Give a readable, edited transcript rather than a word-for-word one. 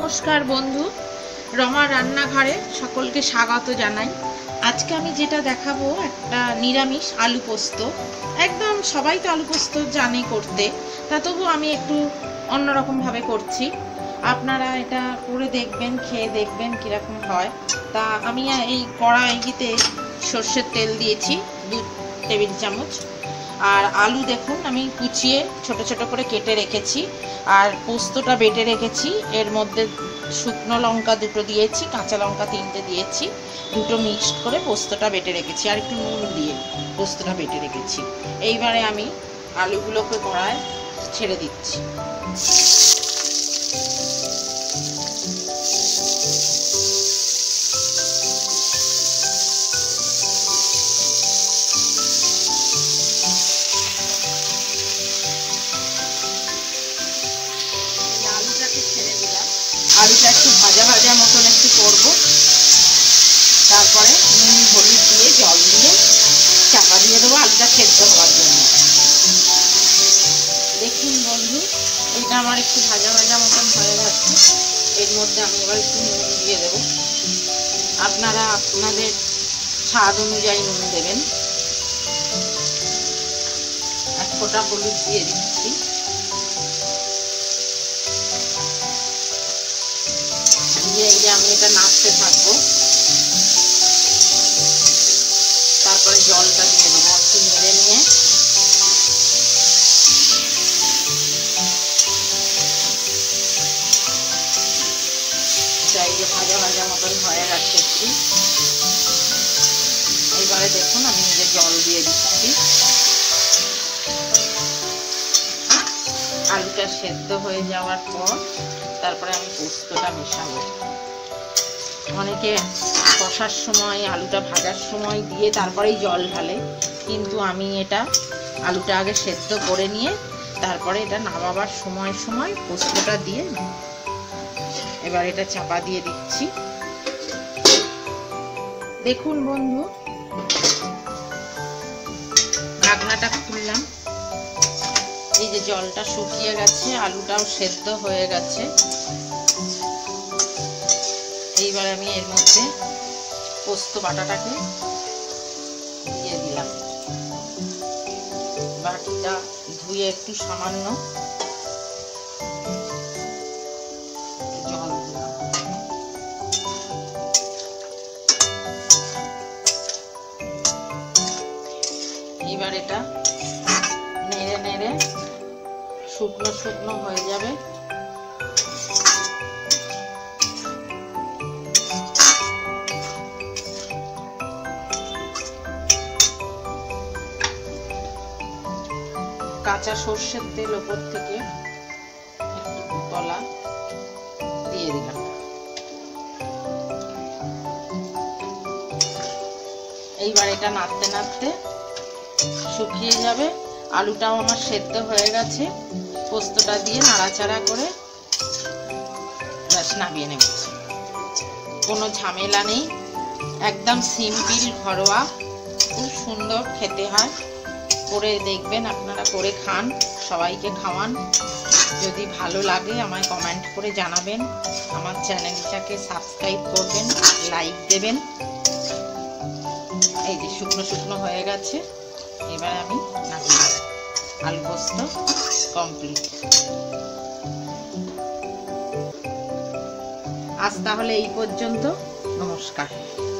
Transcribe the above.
নমস্কার বন্ধু, রমা রান্নাঘরে সকলকে স্বাগত জানাই। আজকে আমি যেটা দেখাবো একটা নিরামিষ আলু পোস্ত। একদম সবাই তো আলু পোস্ত জানে করতে, তা তবু আমি একটু অন্যরকমভাবে করছি। আপনারা এটা করে দেখবেন, খেয়ে দেখবেন কীরকম হয়। তা আমি এই কড়াইতে সর্ষের তেল দিয়েছি 2 টেবিল চামচ। আর আলু দেখুন আমি কুচিয়ে ছোট ছোট করে কেটে রেখেছি, আর পোস্তটা বেটে রেখেছি। এর মধ্যে শুকনো লঙ্কা 2টো দিয়েছি, কাঁচা লঙ্কা 3টে দিয়েছি, দুটো মিক্সড করে পোস্তটা বেটে রেখেছি, আর একটু নুন দিয়ে পোস্তটা বেটে রেখেছি। এইবারে আমি আলুগুলোকে কড়ায় ছেড়ে দিচ্ছি। আলুটা একটু ভাজা ভাজা মতন একটু করব, তারপরে নুন হলুদ দিয়ে জল দিয়ে চাপা দিয়ে দেবো আলুটা সেদ্ধ হওয়ার জন্য। দেখুন বন্ধু, এটা আমার একটু ভাজা ভাজা মতন হয়ে যাচ্ছে। এর মধ্যে আমি এবার একটু নুন দিয়ে দেবো। আপনারা আপনাদের স্বাদ অনুযায়ী নুন দেবেন। 1 ফোঁটা হলুদ দিয়ে দিচ্ছি। এই যে আমি এটা নাড়তে থাকবো, তারপরে জলটা দিয়ে দেবো একটু নেড়ে নিয়ে। এই যে ভাজা ভাজা মতন হয়ে গেছে একটু। এইবারে দেখুন আমি এই যে জল দিয়ে দিচ্ছি। আলুটা সেদ্ধ হয়ে যাওয়ার পর তারপরে আমি পোস্তটা মেশাবো। অনেকে কষার সময় আলুটা ভাজার সময় দিয়ে তারপরেই জল ঢালে, কিন্তু আমি এটা আলুটা আগে সেদ্ধ করে নিয়ে তারপরে এটা নামাবার সময় পোস্তটা দিয়ে এবার এটা চাপা দিয়ে দিচ্ছি। দেখুন বন্ধু, ঢাকনাটা খুললাম। এই যে জলটা শুকিয়ে গেছে, আলুটাও সেদ্ধ হয়ে গেছে। এইবার আমি এর মধ্যে পোস্ত বাটাটাকে দিয়ে দিলাম। বাটিটা ধুয়ে একটু সামান্য জল দিলাম। এইবার এটা নেড়ে নেড়ে শুকনো শুকনো হয়ে যাবে। কাঁচা সর্ষের তেল ওপর থেকে একটু তলা দিয়ে দিলাম। এইবার এটা নাড়তে নাড়তে শুকিয়ে যাবে। আলুটাও আমার সেদ্ধ হয়ে গেছে। পোস্তটা দিয়ে নাড়াচাড়া করে ব্যাস নামিয়ে নেব। কোনো ঝামেলা নেই, একদম সিম্পল ঘরোয়া, খুব সুন্দর খেতে হয়। করে দেখবেন, আপনারা করে খান, সবাইকে খাওয়ান। যদি ভালো লাগে আমায় কমেন্ট করে জানাবেন। আমার চ্যানেলটাকে সাবস্ক্রাইব করবেন, লাইক দেবেন। এই যে শুকনো শুকনো হয়ে গেছে, এবার আমি নামিয়ে দেব। আলু পোস্ত কমপ্লিট। আজ তাহলে এই পর্যন্ত। নমস্কার।